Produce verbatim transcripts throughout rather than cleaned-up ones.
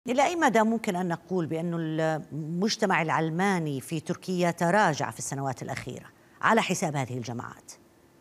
إلى أي مدى ممكن أن نقول بأن المجتمع العلماني في تركيا تراجع في السنوات الأخيرة على حساب هذه الجماعات؟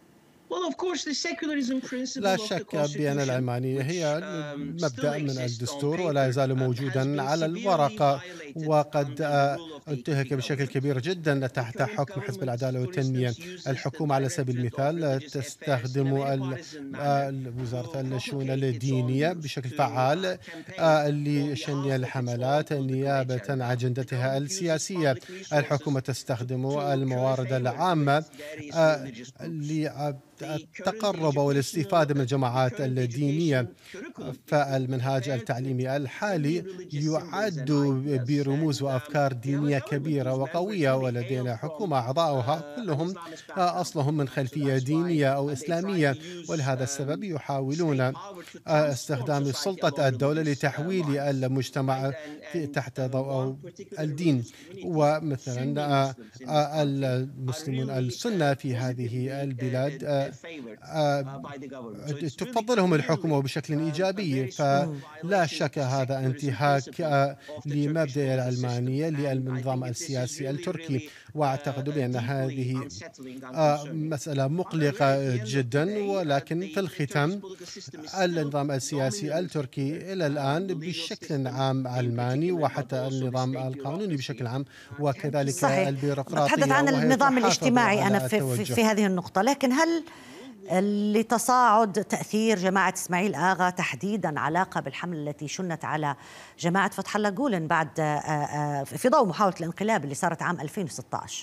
لا شك بأن العلمانية هي مبدأ من الدستور ولا يزال موجودا على الورقة، وقد آه، انتهك بشكل كبير جدا تحت حكم حزب العدالة والتنمية. الحكومة على سبيل المثال تستخدم ال- آه، وزارة الشؤون الدينية بشكل فعال آه، لشن الحملات نيابة عن أجندتها السياسية. الحكومة تستخدم الموارد العامة آه، التقرب والاستفادة من الجماعات الدينية. فالمنهاج التعليمي الحالي يعد برموز وأفكار دينية كبيرة وقوية، ولدينا حكومة أعضاؤها كلهم أصلهم من خلفية دينية أو إسلامية، ولهذا السبب يحاولون استخدام سلطة الدولة لتحويل المجتمع في تحت ضوء الدين. ومثلا آه، آه، المسلمون السنة في هذه البلاد آه، آه، تفضلهم الحكومة بشكل إيجابي، مم. فلا شك هذا انتهاك آه، لمبدأ العلمانية للنظام السياسي التركي. وأعتقد بأن هذه آه، مسألة مقلقة جدا، ولكن في الختام النظام السياسي التركي إلى الآن بشكل عام علماني، وحتى النظام القانوني بشكل عام، وكذلك صحيح. بتحدث البيروقراطية، عن وهي النظام تحافظ الاجتماعي أنا على في, في, التوجه. في هذه النقطة، لكن هل لتصاعد تأثير جماعة إسماعيل آغا تحديدا علاقة بالحملة التي شنت على جماعة فتح الله جولن بعد آه، آه، في ضوء محاولة الانقلاب اللي صارت عام ألفين وستة عشر؟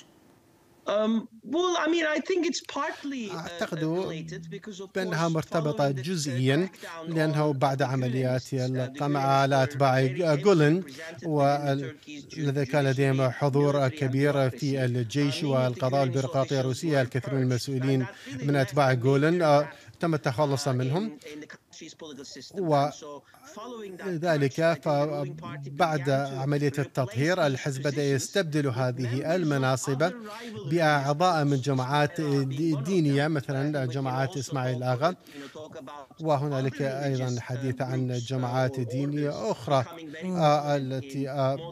أعتقد بأنها مرتبطة جزئيا، لأنه بعد عمليات القمع على أتباع جولن، والذي كان لديهم حضور كبير في الجيش والقضاء والبيروقراطية الروسية، الكثير من المسؤولين من أتباع جولن آه، تم التخلص منهم. ولذلك فبعد عملية التطهير الحزب بدأ يستبدل هذه المناصب بأعضاء من جماعات دينية، مثلا جماعات إسماعيل آغا. وهنالك أيضا حديث عن جماعات دينية أخرى آه، التي آه،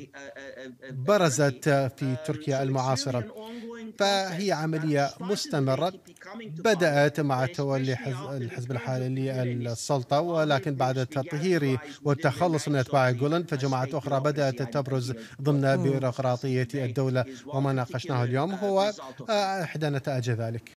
برزت في تركيا المعاصرة. فهي عملية مستمرة بدأت مع تولي حز- الحزب الحالي للسلطة، ولكن بعد التطهير والتخلص من أتباع جولان فجماعات أخرى بدأت تبرز ضمن مم. بيروقراطية الدولة. وما ناقشناه اليوم هو آه، إحدى نتائج ذلك.